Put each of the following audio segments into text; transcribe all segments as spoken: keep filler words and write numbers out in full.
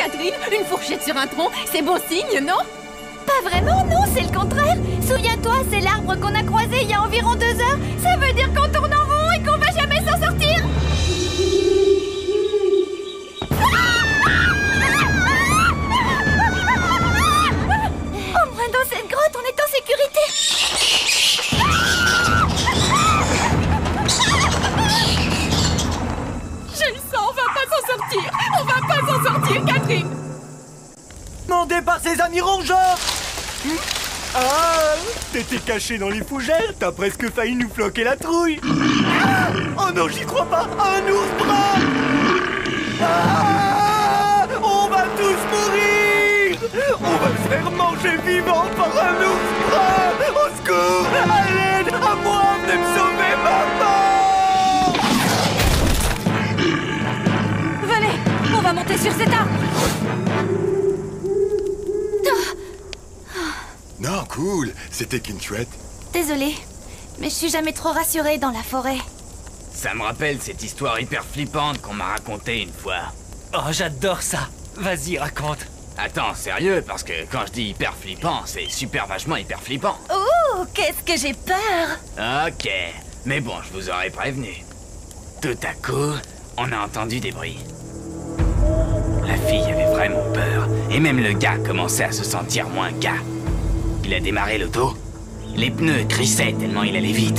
Catherine? Une fourchette sur un tronc, c'est bon signe, non? Pas vraiment, non, c'est le contraire. Souviens-toi, c'est l'arbre qu'on a croisé il y a environ deux heures. Ça veut dire qu'on tourne en rond et qu'on va jamais s'en sortir. Au moins dans cette grotte, on est en sécurité. Je le sens, on va pas s'en sortir. On va pas s'en sortir, Catherine. Mandé par ses amis rongeurs. Ah, t'étais caché dans les fougères, t'as presque failli nous floquer la trouille. Ah, oh non, j'y crois pas. Un ours brun. Ah, on va tous mourir. On va se faire manger vivant par un ours brun. Au secours, à l'aide, à moi, venez me sauver, maman. Venez, on va monter sur cet arbre. Non, cool. C'était qu'une chouette. Désolée, mais je suis jamais trop rassurée dans la forêt. Ça me rappelle cette histoire hyper flippante qu'on m'a racontée une fois. Oh, j'adore ça. Vas-y, raconte. Attends, sérieux, parce que quand je dis hyper flippant, c'est super vachement hyper flippant. Oh, qu'est-ce que j'ai peur! Ok, mais bon, je vous aurais prévenu. Tout à coup, on a entendu des bruits. La fille avait vraiment peur, et même le gars commençait à se sentir moins gars. Il a démarré l'auto. Les pneus crissaient tellement il allait vite.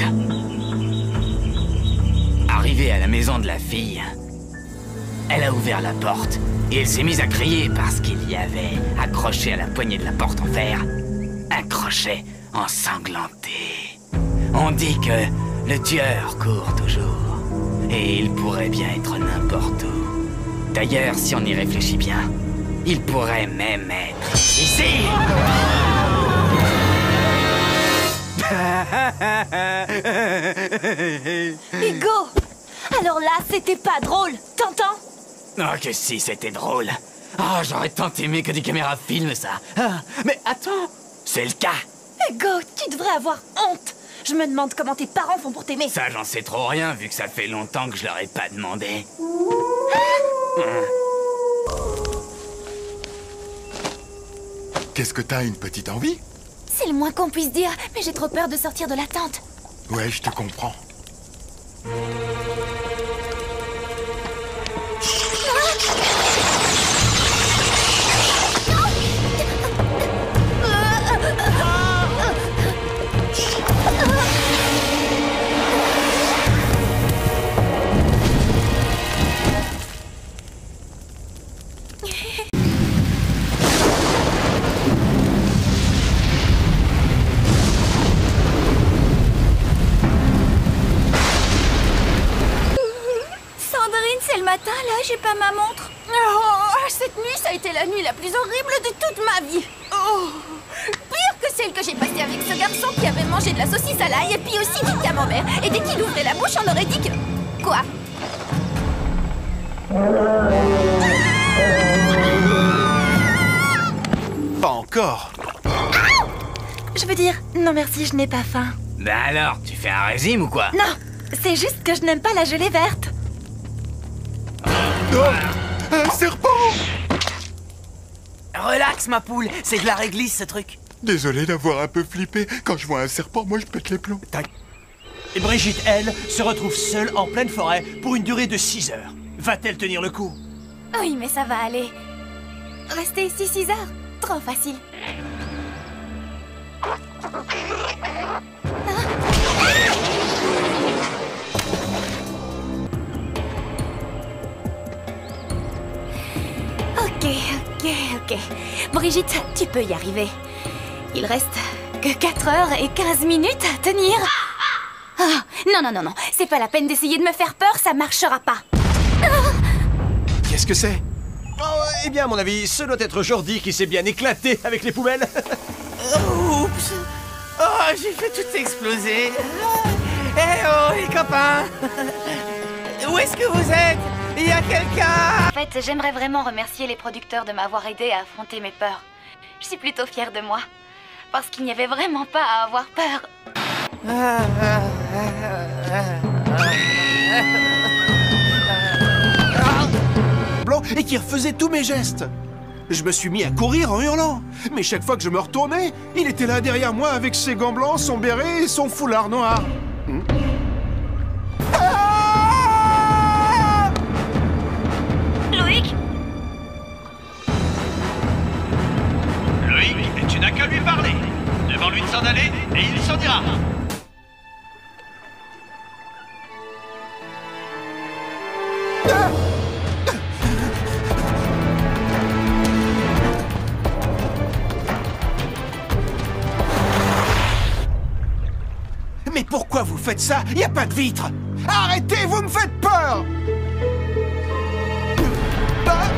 Arrivé à la maison de la fille, elle a ouvert la porte et elle s'est mise à crier parce qu'il y avait, accroché à la poignée de la porte en fer, un crochet ensanglanté. On dit que le tueur court toujours et il pourrait bien être n'importe où. D'ailleurs, si on y réfléchit bien, il pourrait même être ici. Hugo! Alors là, c'était pas drôle, t'entends? Oh que si, c'était drôle. Oh, j'aurais tant aimé que des caméras filment ça. Ah, mais attends, c'est le cas. Hugo, tu devrais avoir honte. Je me demande comment tes parents font pour t'aimer. Ça, j'en sais trop rien, vu que ça fait longtemps que je leur ai pas demandé. Qu'est-ce que t'as, une petite envie? C'est le moins qu'on puisse dire, mais j'ai trop peur de sortir de la tente. Ouais, je te comprends. Là, j'ai pas ma montre. Oh, cette nuit, ça a été la nuit la plus horrible de toute ma vie. Oh, pire que celle que j'ai passée avec ce garçon qui avait mangé de la saucisse à l'ail et puis aussi du camembert. Et dès qu'il ouvrait la bouche, on aurait dit que... Quoi? Pas encore. Ah! Je veux dire, non merci, je n'ai pas faim. Ben alors, tu fais un régime ou quoi? Non, c'est juste que je n'aime pas la gelée verte. Oh, un serpent! Relax, ma poule, c'est de la réglisse, ce truc. Désolé d'avoir un peu flippé. Quand je vois un serpent, moi, je pète les plombs. Et Brigitte, elle, se retrouve seule en pleine forêt pour une durée de six heures. Va-t-elle tenir le coup? Oui, mais ça va aller. Rester ici six heures, trop facile. Ok, ok, ok. Brigitte, tu peux y arriver. Il reste que quatre heures et quinze minutes à tenir. Oh, non, non, non, non. C'est pas la peine d'essayer de me faire peur, ça marchera pas. Qu'est-ce que c'est? Oh, eh bien, à mon avis, ce doit être Jordi qui s'est bien éclaté avec les poubelles. Oups! Oh, j'ai fait tout exploser. Eh oh, les copains! Où est-ce que vous êtes? Il y a quelqu'un! En fait, j'aimerais vraiment remercier les producteurs de m'avoir aidé à affronter mes peurs. Je suis plutôt fière de moi. Parce qu'il n'y avait vraiment pas à avoir peur. Blanc, et qui refaisait tous mes gestes. Je me suis mis à courir en hurlant. Mais chaque fois que je me retournais, il était là derrière moi avec ses gants blancs, son béret et son foulard noir. Hmm. Ah! Loïc? Loïc, tu n'as qu'à lui parler. Demande-lui de s'en aller et il s'en ira. Ah! Mais pourquoi vous faites ça? Y a pas de vitre! Arrêtez, vous me faites peur! Ah!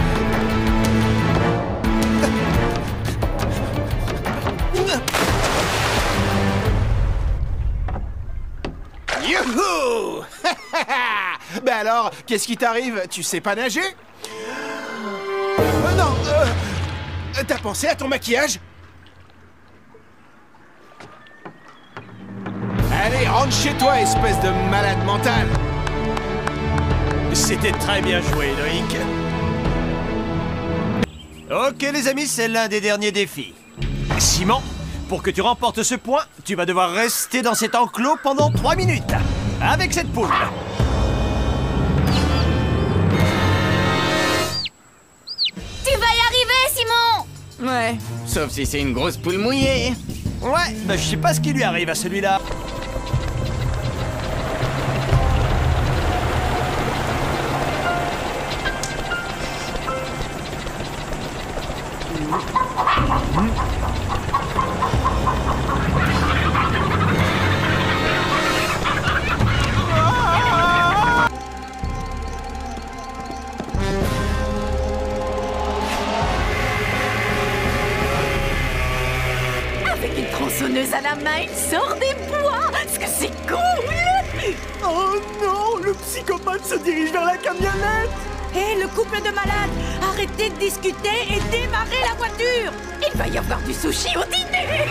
Youhou! Ben alors, qu'est-ce qui t'arrive? Tu sais pas nager? Euh, non, euh, t'as pensé à ton maquillage? Allez, rentre chez toi, espèce de malade mental! C'était très bien joué, Loïc. Ok, les amis, c'est l'un des derniers défis. Simon, pour que tu remportes ce point, tu vas devoir rester dans cet enclos pendant trois minutes. Avec cette poule. Tu vas y arriver, Simon! Ouais, sauf si c'est une grosse poule mouillée. Ouais, bah je sais pas ce qui lui arrive à celui-là. Avec une tronçonneuse à la main, il sort des bois. Est-ce que c'est cool? Oh non, le psychopathe se dirige vers la camionnette. Hé, le couple de malades, arrêtez de discuter et démarrez la voiture. Il va y avoir du sushi au dîner.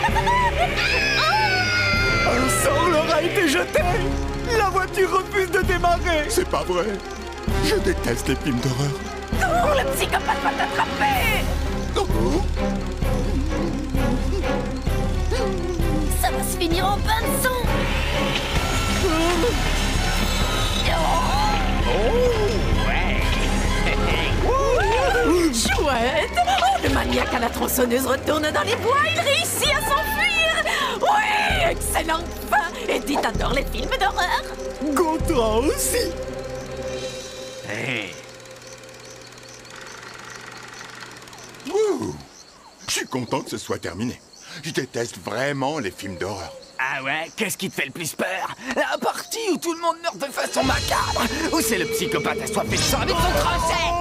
Un sort leur a été jeté. La voiture refuse de démarrer. C'est pas vrai. Je déteste les films d'horreur. Cours, le psychopathe va t'attraper. Oh. Ça va se finir en bain de sang! Chouette. Oh, le maniaque à la tronçonneuse retourne dans les bois. Il réussit à s'enfuir. Oui, excellente fin. Edith adore les films d'horreur. Gontran aussi. Hey. Ouh. Je suis content que ce soit terminé. Je déteste vraiment les films d'horreur. Ah ouais, qu'est-ce qui te fait le plus peur? La partie où tout le monde meurt de façon macabre? Ou c'est le psychopathe assoiffé de sang avec son crochet?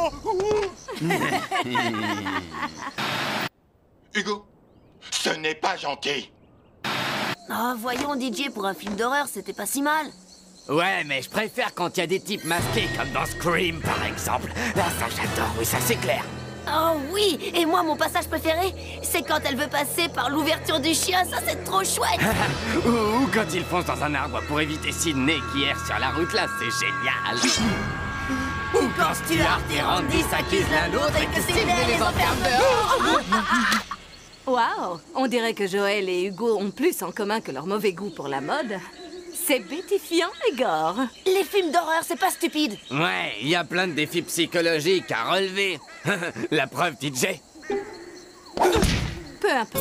Hugo, ce n'est pas gentil. Oh, voyons, D J, pour un film d'horreur, c'était pas si mal. Ouais, mais je préfère quand il y a des types masqués, comme dans Scream, par exemple. Là, ça, j'adore, oui, ça, c'est clair. Oh oui, et moi, mon passage préféré, c'est quand elle veut passer par l'ouverture du chien, ça, c'est trop chouette. ou, ou quand ils foncent dans un arbre pour éviter Sydney qui erre sur la route, là, c'est génial. Ou quand Stuart et Randy s'accusent l'un l'autre et que Sydney les enferme dehors. Waouh! On dirait que Joël et Hugo ont plus en commun que leur mauvais goût pour la mode. C'est bêtifiant et gore. Les films d'horreur, c'est pas stupide. Ouais, il y a plein de défis psychologiques à relever. La preuve, D J. Peu importe.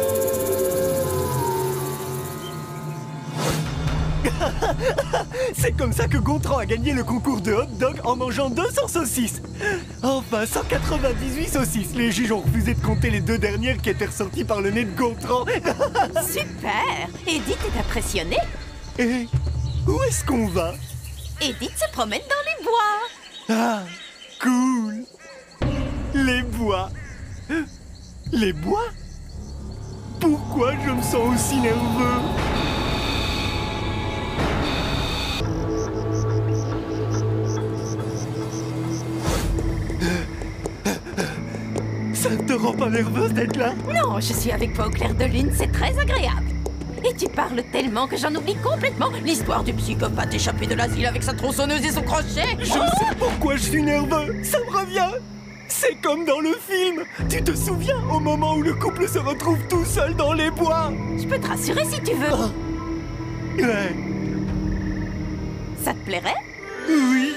C'est comme ça que Gontran a gagné le concours de hot dog en mangeant deux cents saucisses. Enfin, cent quatre-vingt-dix-huit saucisses. Les juges ont refusé de compter les deux dernières qui étaient ressorties par le nez de Gontran. Super. Edith est impressionnée. Et où est-ce qu'on va? Edith se promène dans les bois. Ah, cool. Les bois. Les bois? Pourquoi je me sens aussi nerveux? Ça ne te rend pas nerveuse d'être là? Non, je suis avec toi au clair de lune, c'est très agréable. Et tu parles tellement que j'en oublie complètement l'histoire du psychopathe échappé de l'asile avec sa tronçonneuse et son crochet. Je sais pourquoi je suis nerveux. Ça me revient. C'est comme dans le film. Tu te souviens au moment où le couple se retrouve tout seul dans les bois? Je peux te rassurer si tu veux. Oh. Ouais. Ça te plairait? Oui.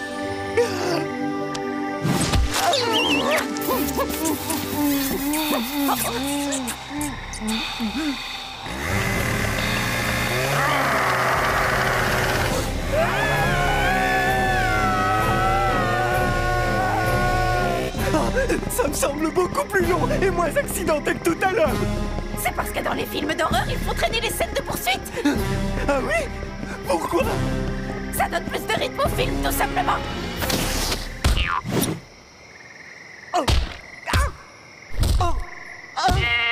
Ça me semble beaucoup plus long et moins accidenté que tout à l'heure. C'est parce que dans les films d'horreur, il faut traîner les scènes de poursuite. Ah oui? Pourquoi? Ça donne plus de rythme au film, tout simplement. Oh. Ah. Oh. Ah.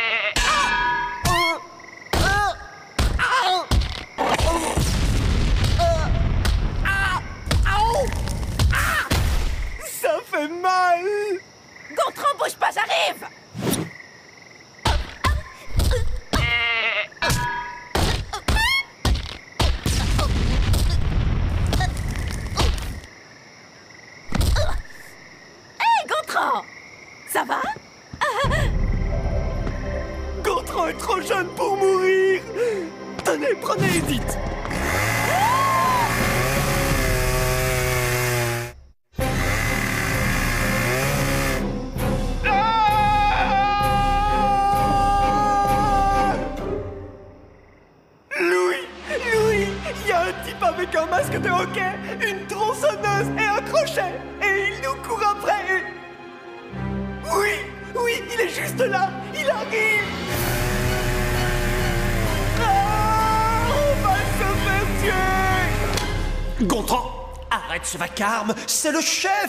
Ça fait mal! Gontran, bouge pas, j'arrive! Hé, Gontran! Ça va? Gontran est trop jeune pour mourir! Tenez, prenez Edith! Avec un masque de hockey, une tronçonneuse et un crochet. Et il nous court après. Oui, oui, il est juste là. Il arrive. Ah, on va se faire tuer. Gontran, arrête ce vacarme, c'est le chef.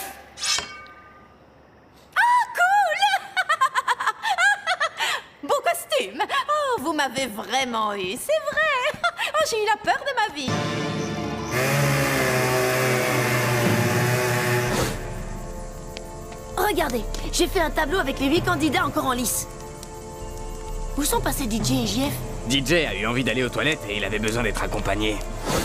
Ah, cool. Beau costume. Oh, vous m'avez vraiment eu, c'est vrai. Oh, j'ai eu la peur de ma vie. Regardez, j'ai fait un tableau avec les huit candidats encore en lice. Où sont passés D J et J F? D J a eu envie d'aller aux toilettes et il avait besoin d'être accompagné.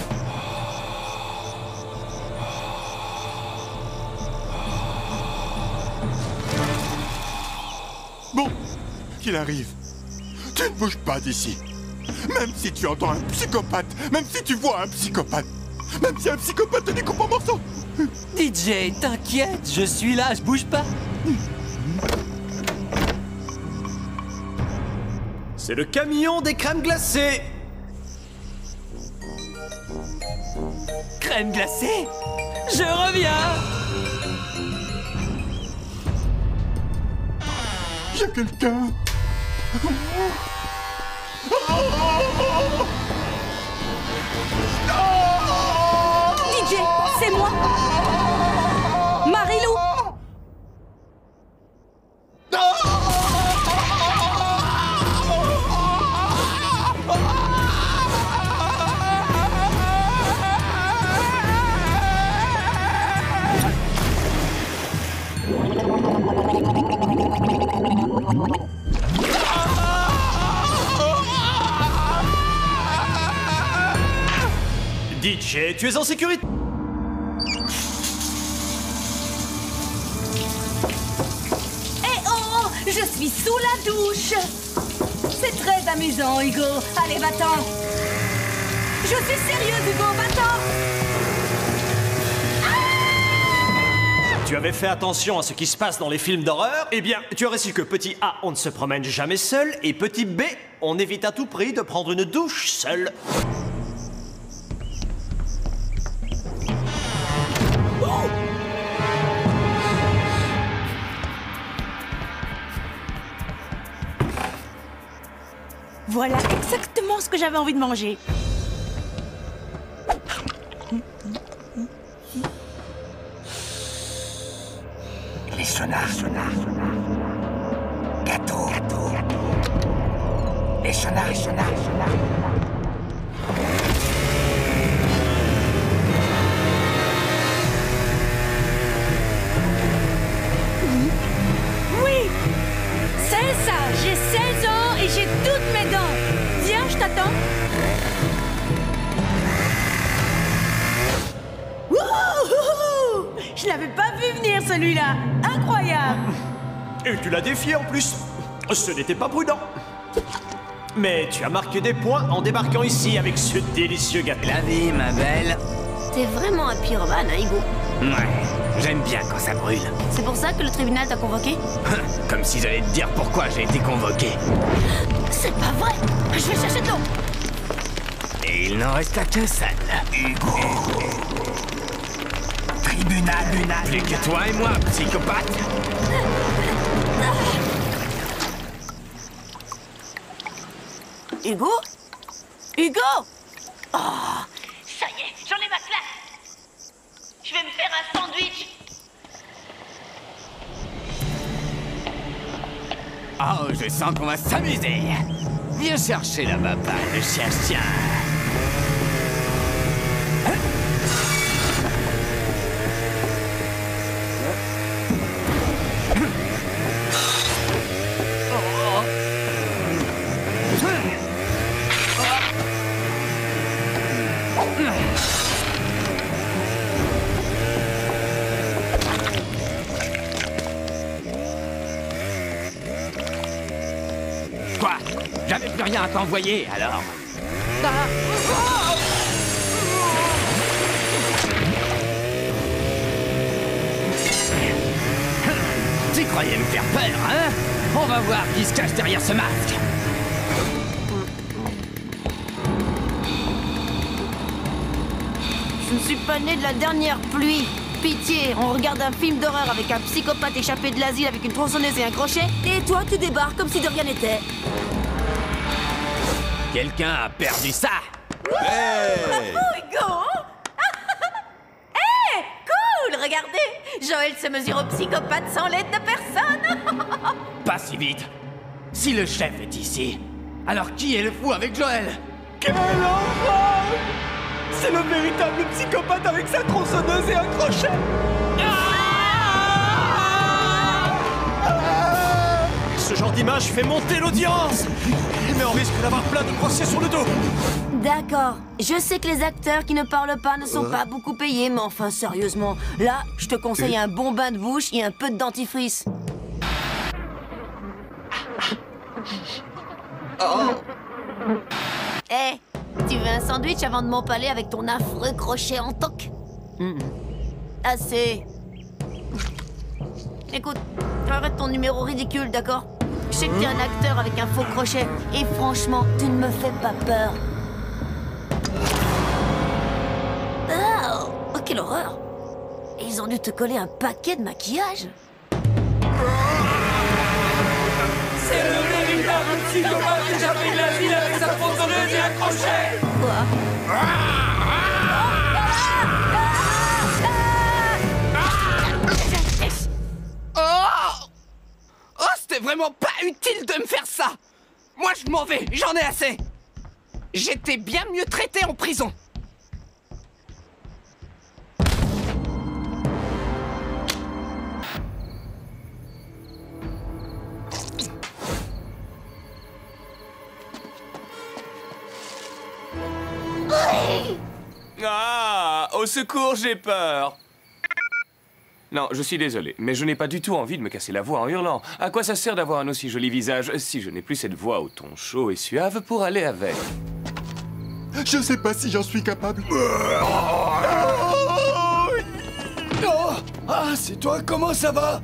Bon, qu'il arrive. Tu ne bouges pas d'ici. Même si tu entends un psychopathe, même si tu vois un psychopathe, même si un psychopathe te découpe en morceaux. D J, t'inquiète, je suis là, je bouge pas. C'est le camion des crèmes glacées. Crème glacée? Je reviens. Il y a quelqu'un. D J, c'est moi. Marilou. D J, tu es en sécurité. Eh oh, je suis sous la douche. C'est très amusant, Hugo. Allez, va-t'en. Je suis sérieuse, Hugo, va-t'en. Tu avais fait attention à ce qui se passe dans les films d'horreur? Eh bien, tu aurais su que petit A, on ne se promène jamais seul, et petit B, on évite à tout prix de prendre une douche seul. Voilà exactement ce que j'avais envie de manger. Les sonars, sonars, sonars. Gâteau, gâteau, gâteau. Les sonars, les sonars, sonars. Oui, c'est ça. J'ai seize ans et j'ai toutes mes dents. Viens, je t'attends. Wouhou! Je l'avais pas vu venir, celui-là. Incroyable. Et tu l'as défié en plus. Ce n'était pas prudent. Mais tu as marqué des points en débarquant ici avec ce délicieux gâteau. La vie, ma belle. T'es vraiment un pyromane, hein, Hugo? Ouais, j'aime bien quand ça brûle. C'est pour ça que le tribunal t'a convoqué? Comme si j'allais te dire pourquoi j'ai été convoqué. C'est pas vrai! Je vais chercher de l'eau! Et il n'en resta qu'un seul. Hugo. Tribunal, tribunal. Plus que toi et moi, psychopathe. Hugo? Hugo? Oh, ça y est, j'en ai ma classe. Je vais me faire un sandwich. Oh, je sens qu'on va s'amuser. Viens chercher la baba, le chien-chien. Quoi? J'avais plus rien à t'envoyer, alors. Tu croyais me faire peur, hein? On va voir qui se cache derrière ce masque. Je ne suis pas né de la dernière pluie. Pitié, on regarde un film d'horreur avec un psychopathe échappé de l'asile avec une tronçonneuse et un crochet, et toi tu débarques comme si de rien n'était. Quelqu'un a perdu ça. Hey! Oh, Hugo. Hé, cool, regardez. Joël se mesure au psychopathe sans l'aide de personne. Pas si vite. Si le chef est ici, alors qui est le fou avec Joël? Quel horreur! C'est le véritable psychopathe avec sa tronçonneuse et un crochet. Ce genre d'image fait monter l'audience. Mais on risque d'avoir plein de procès sur le dos. D'accord, je sais que les acteurs qui ne parlent pas ne sont pas beaucoup payés, mais enfin sérieusement, là, je te conseille un bon bain de bouche et un peu de dentifrice. Hé, hey, tu veux un sandwich avant de m'empaler avec ton affreux crochet en toc? mmh. Assez. Écoute, arrête ton numéro ridicule, d'accord? Je sais que t'es un acteur avec un faux crochet, et franchement, tu ne me fais pas peur. Oh, oh quelle horreur! Ils ont dû te coller un paquet de maquillage. C'est le véritable psychopathe échappé de l'asile avec sa tronçonneuse et un crochet. Quoi? Oh! Oh, c'était vraiment pas utile de me faire ça! Moi, je m'en vais, j'en ai assez! J'étais bien mieux traité en prison! Ah! Au secours, j'ai peur! Non, je suis désolé, mais je n'ai pas du tout envie de me casser la voix en hurlant. À quoi ça sert d'avoir un aussi joli visage si je n'ai plus cette voix au ton chaud et suave pour aller avec? Je sais pas si j'en suis capable. Oh! Ah, c'est toi, comment ça va?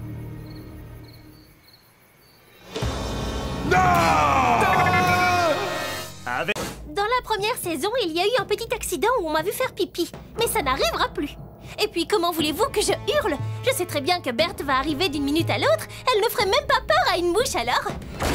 Avec... Dans la première saison, il y a eu un petit accident où on m'a vu faire pipi. Mais ça n'arrivera plus. Et puis, comment voulez-vous que je hurle? Je sais très bien que Berthe va arriver d'une minute à l'autre. Elle ne ferait même pas peur à une mouche, alors.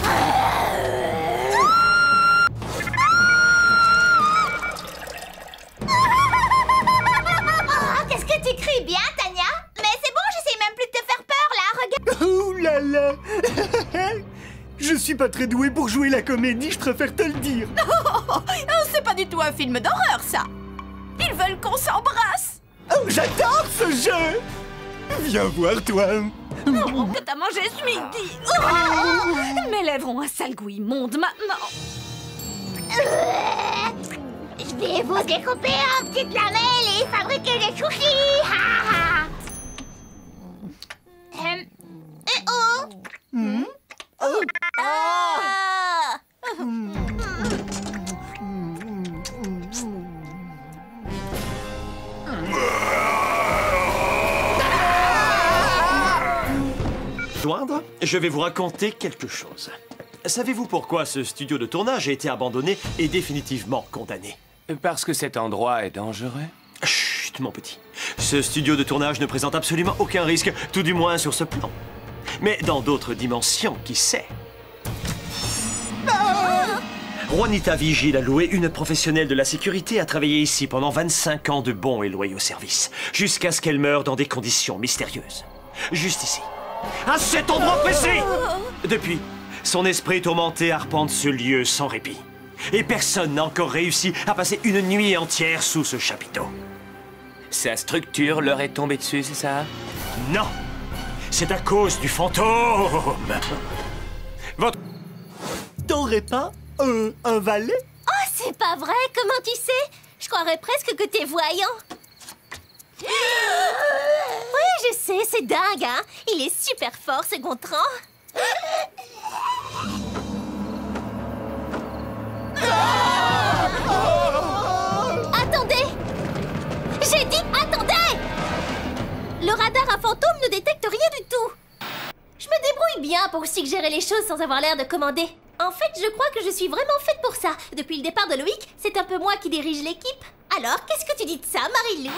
Oh, qu'est-ce que tu cries bien, Tania? Mais c'est bon, j'essaie même plus de te faire peur, là, regarde. Ouh là là. Je suis pas très doué pour jouer la comédie, je préfère te le dire. Oh, oh, oh, c'est pas du tout un film d'horreur, ça. Ils veulent qu'on s'embrasse. Oh, j'adore ce jeu. Viens voir, toi. Oh, que t'as mangé ce midi. Oh, mes lèvres ont un sale goût immonde maintenant. Euh, je vais vous découper en petites lamelles et fabriquer des sushis. Euh... Eh oh mmh. Oh. Ah. Joindre, je vais vous raconter quelque chose. Savez-vous pourquoi ce studio de tournage a été abandonné et définitivement condamné? Parce que cet endroit est dangereux. Chut, mon petit. Ce studio de tournage ne présente absolument aucun risque, tout du moins sur ce plan. Mais dans d'autres dimensions, qui sait? Juanita Vigil a loué une professionnelle de la sécurité à travailler ici pendant vingt-cinq ans de bons et loyaux services, jusqu'à ce qu'elle meure dans des conditions mystérieuses. Juste ici. À cet endroit précis! Depuis, son esprit tourmenté arpente ce lieu sans répit. Et personne n'a encore réussi à passer une nuit entière sous ce chapiteau. Sa structure leur est tombée dessus, c'est ça? Non! C'est à cause du fantôme! Votre... T'aurais pas euh, un valet? Oh, c'est pas vrai! Comment tu sais? Je croirais presque que t'es voyant. Oui, je sais, c'est dingue, hein? Il est super fort, ce Gontran. Attendez! J'ai dit attendez! Le radar à fantôme ne détecte rien du tout. Je me débrouille bien pour suggérer les choses sans avoir l'air de commander. En fait, je crois que je suis vraiment faite pour ça. Depuis le départ de Loïc, c'est un peu moi qui dirige l'équipe. Alors, qu'est-ce que tu dis de ça, Marie-Lou?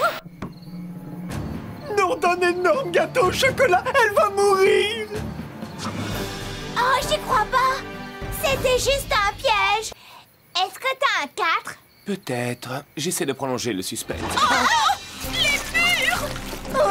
Nom d'un énorme gâteau au chocolat, elle va mourir! Oh, j'y crois pas! C'était juste un piège! Est-ce que t'as un quatre? Peut-être. J'essaie de prolonger le suspense. Oh, les murs! Oh.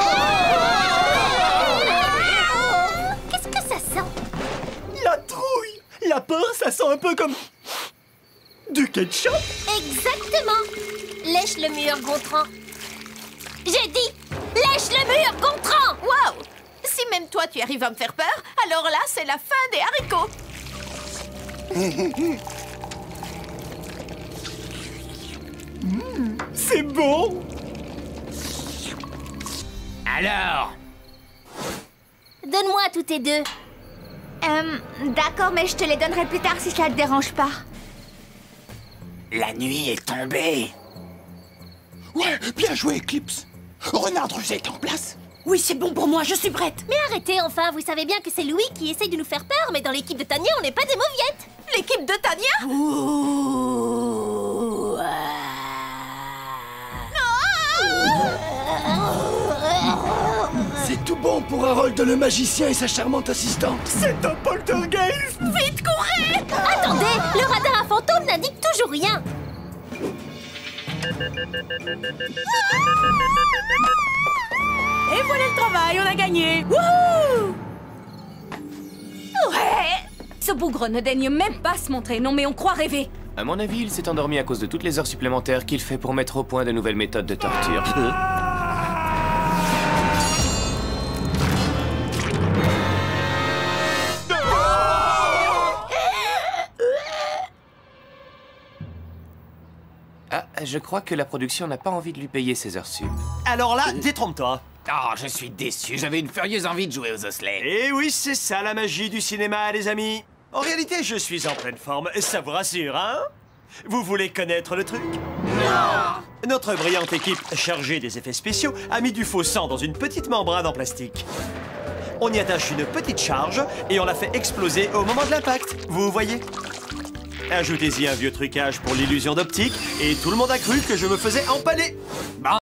Qu'est-ce que ça sent? La trouille! La peur, ça sent un peu comme... du ketchup? Exactement! Lèche le mur, Gontran. J'ai dit, lèche le mur, Gontran! Waouh! Si même toi tu arrives à me faire peur, alors là c'est la fin des haricots. Mmh, c'est bon! Alors? Donne-moi tous tes deux. Euh, d'accord, mais je te les donnerai plus tard si ça te dérange pas. La nuit est tombée. Ouais, bien joué, Eclipse. Renard Rusé est en place? Oui, c'est bon pour moi, je suis prête. Mais arrêtez enfin, vous savez bien que c'est Louis qui essaye de nous faire peur, mais dans l'équipe de Tania, on n'est pas des mauviettes. L'équipe de Tania? Ouh, ah. C'est tout bon pour Harold le magicien et sa charmante assistante. C'est un poltergeist! Vite, courez! Attendez, le radar à fantôme n'indique toujours rien. Et voilà le travail, on a gagné. Wouhou! Ouais! Ce bougre ne daigne même pas se montrer, non mais on croit rêver. À mon avis, il s'est endormi à cause de toutes les heures supplémentaires qu'il fait pour mettre au point de nouvelles méthodes de torture. Ah, je crois que la production n'a pas envie de lui payer ses heures sup. Alors là, détrompe-toi. Oh, je suis déçu. J'avais une furieuse envie de jouer aux osselets. Eh oui, c'est ça la magie du cinéma, les amis. En réalité, je suis en pleine forme. Ça vous rassure, hein? Vous voulez connaître le truc? Non! Notre brillante équipe chargée des effets spéciaux a mis du faux sang dans une petite membrane en plastique. On y attache une petite charge et on la fait exploser au moment de l'impact. Vous voyez? Ajoutez-y un vieux trucage pour l'illusion d'optique et tout le monde a cru que je me faisais empaler.